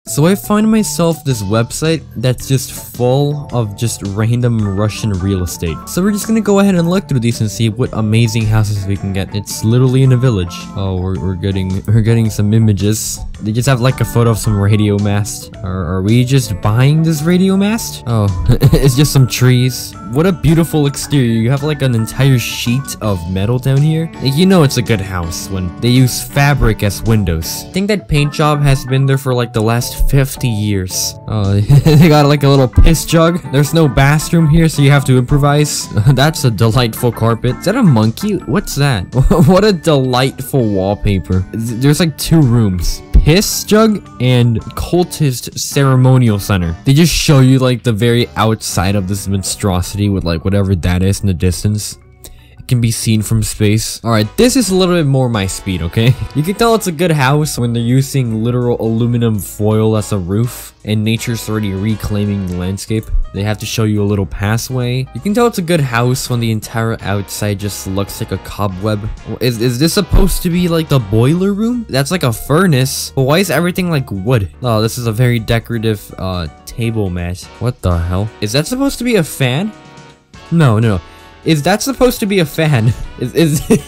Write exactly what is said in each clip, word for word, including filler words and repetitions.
So I find myself this website that's just full of just random Russian real estate. So we're just gonna go ahead and look through these and see what amazing houses we can get. It's literally in a village. Oh, we're, we're getting we're getting some images. They just have like a photo of some radio mast. Are, are we just buying this radio mast? Oh, it's just some trees. What a beautiful exterior. You have like an entire sheet of metal down here. Like, you know it's a good house when they use fabric as windows. I think that paint job has been there for like the last fifty years. Oh, they got like a little piss jug. There's no bathroom here, so you have to improvise. That's a delightful carpet. Is that a monkey? What's that? What a delightful wallpaper. There's like two rooms. Piss jug and cultist ceremonial center. They just show you like the very outside of this monstrosity with like whatever that is in the distance. It can be seen from space. Alright, this is a little bit more my speed, okay? You can tell it's a good house when they're using literal aluminum foil as a roof and nature's already reclaiming the landscape. They have to show you a little passway. You can tell it's a good house when the entire outside just looks like a cobweb. Is, is this supposed to be like the boiler room? That's like a furnace. But why is everything like wood? Oh, this is a very decorative uh, table mat. What the hell? Is that supposed to be a fan? No, no. Is that supposed to be a fan? Is, is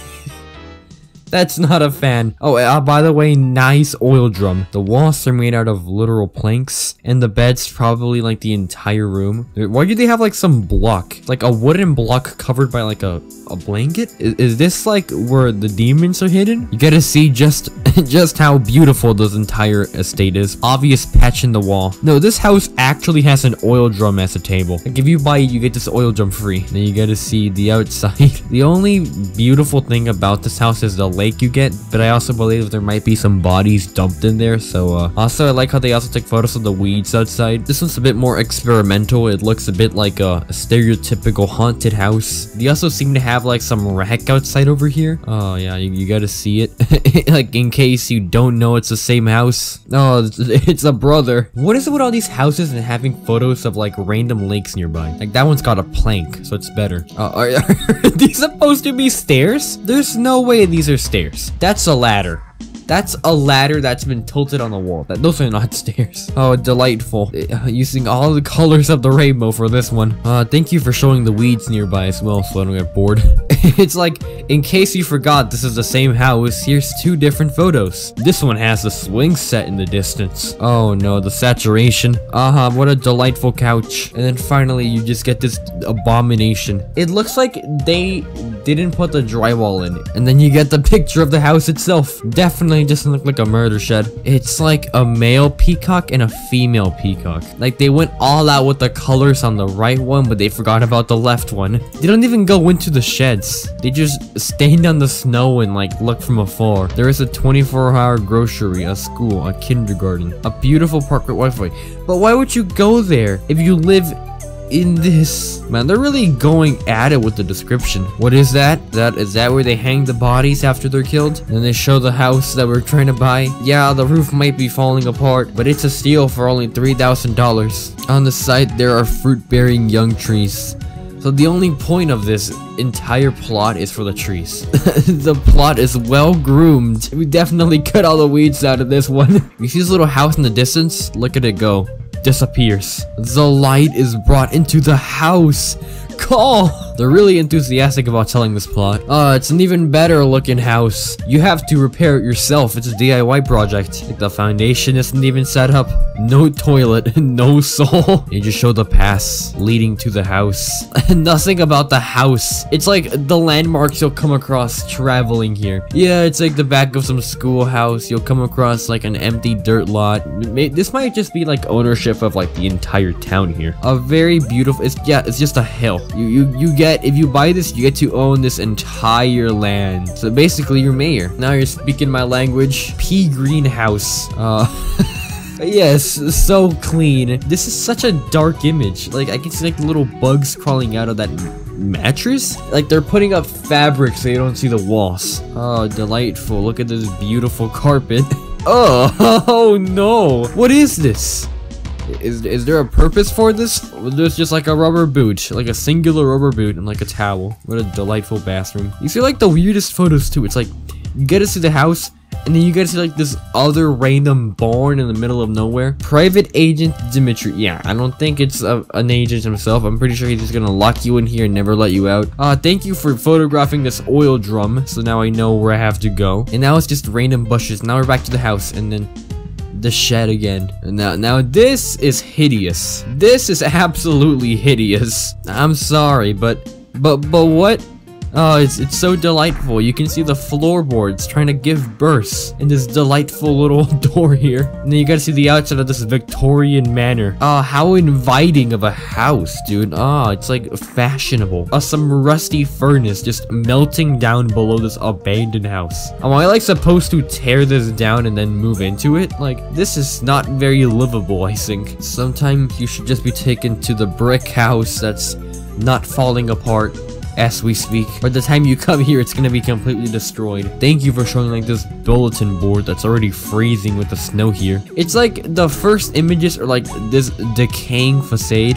That's not a fan. Oh, uh, by the way, nice oil drum. The walls are made out of literal planks, and the bed's probably like the entire room. Why do they have like some block? Like a wooden block covered by like a, a blanket? Is, is this like where the demons are hidden? You gotta see just, just how beautiful this entire estate is. Obvious patch in the wall. No, this house actually has an oil drum as a table. Like if you buy it, you get this oil drum free. Then you gotta see the outside. The only beautiful thing about this house is the lake you get, but I also believe there might be some bodies dumped in there. So uh also I like how they also take photos of the weeds outside. This one's a bit more experimental. It looks a bit like a, a stereotypical haunted house. They also seem to have like some rack outside over here. Oh yeah, you, you gotta see it. Like in case you don't know it's the same house. Oh, it's, it's a brother. What is it with all these houses and having photos of like random lakes nearby? Like that one's got a plank, so it's better. Uh, are, are these supposed to be stairs? There's no way these are stairs. That's a ladder. That's a ladder that's been tilted on the wall. That those are not stairs. Oh, delightful. Uh, using all the colors of the rainbow for this one. Uh, thank you for showing the weeds nearby as well, so I don't get bored. It's like, in case you forgot, this is the same house. Here's two different photos. This one has a swing set in the distance. Oh no, the saturation. Uh-huh, what a delightful couch. And then finally, you just get this abomination. It looks like they didn't put the drywall in it. And then you get the picture of the house itself. Definitely doesn't look like a murder shed. It's like a male peacock and a female peacock. Like they went all out with the colors on the right one, but they forgot about the left one. They don't even go into the sheds. They just stand on the snow and like look from afar. There is a twenty-four hour grocery, a school, a kindergarten, a beautiful park with Wi-Fi. But why would you go there if you live in this? Man, they're really going at it with the description. What is that? That is that where they hang the bodies after they're killed? And they show the house that we're trying to buy. Yeah, the roof might be falling apart, but it's a steal for only three thousand dollars. On the side, there are fruit-bearing young trees. So the only point of this entire plot is for the trees. The plot is well groomed. We definitely cut all the weeds out of this one. You see this little house in the distance? Look at it go. Disappears. The light is brought into the house. Call! They're really enthusiastic about telling this plot. Uh, it's an even better looking house. You have to repair it yourself. It's a D I Y project. Like the foundation isn't even set up. No toilet, no soul. You just show the paths leading to the house. Nothing about the house. It's like the landmarks you'll come across traveling here. Yeah, it's like the back of some schoolhouse. You'll come across like an empty dirt lot. This might just be like ownership of like the entire town here. A very beautiful, it's, yeah, it's just a hill. You, you, you get, if you buy this, you get to own this entire land. So basically, you're mayor. Now you're speaking my language. Pea greenhouse. Uh... Yes, so clean. This is such a dark image. Like, I can see like little bugs crawling out of that mattress. Like, they're putting up fabric so you don't see the walls. Oh, delightful. Look at this beautiful carpet. Oh, oh no. What is this? Is, is there a purpose for this? There's just like a rubber boot, like a singular rubber boot and like a towel. What a delightful bathroom. You see like the weirdest photos too. It's like, you get to see the house And then you guys see like this other random barn in the middle of nowhere. Private Agent Dimitri. Yeah, I don't think it's a, an agent himself. I'm pretty sure he's just gonna lock you in here and never let you out. Uh, thank you for photographing this oil drum. So now I know where I have to go. And now it's just random bushes. Now we're back to the house and then the shed again. And now, now this is hideous. This is absolutely hideous. I'm sorry, but, but, but what? Oh, it's, it's so delightful. You can see the floorboards trying to give birth in this delightful little door here. And then you gotta see the outside of this Victorian manor. Oh, how inviting of a house, dude. Oh, it's like fashionable. Uh, some rusty furnace just melting down below this abandoned house. Am I like supposed to tear this down and then move into it? Like, this is not very livable, I think. Sometimes you should just be taken to the brick house that's not falling apart as we speak. By the time you come here, it's gonna be completely destroyed. Thank you for showing like this bulletin board that's already freezing with the snow here. It's like the first images are like this decaying facade,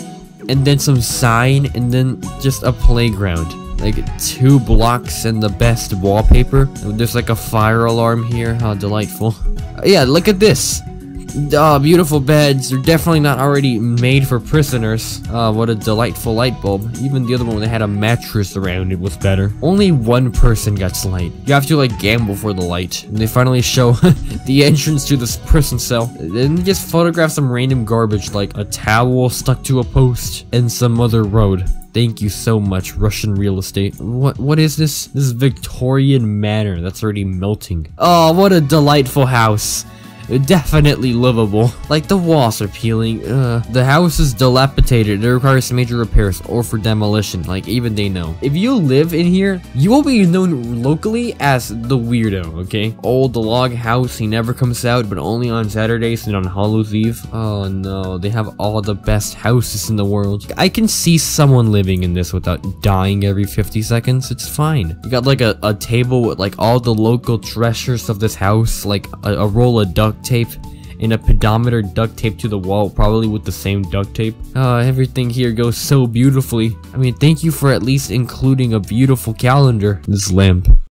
and then some sign, and then just a playground. Like two blocks and the best wallpaper. There's like a fire alarm here. How delightful. Uh, yeah, look at this. Oh, beautiful beds. They're definitely not already made for prisoners. Uh, what a delightful light bulb. Even the other one that had a mattress around it was better. Only one person gets light. You have to like gamble for the light. And they finally show the entrance to this prison cell. Then they just photograph some random garbage like a towel stuck to a post and some other road. Thank you so much, Russian real estate. What what is this? This is Victorian manor that's already melting. Oh, what a delightful house. Definitely livable. Like the walls are peeling. Uh, the house is dilapidated. It requires major repairs or for demolition. Like even they know. If you live in here, you will be known locally as the weirdo. Okay. Old log house. He never comes out, but only on Saturdays and on Hallows Eve. Oh no, they have all the best houses in the world. I can see someone living in this without dying every fifty seconds. It's fine. You got like a, a table with like all the local treasures of this house, like a, a roll of duct tape and a pedometer duct tape to the wall, probably with the same duct tape. Uh, everything here goes so beautifully. I mean, thank you for at least including a beautiful calendar. This lamp.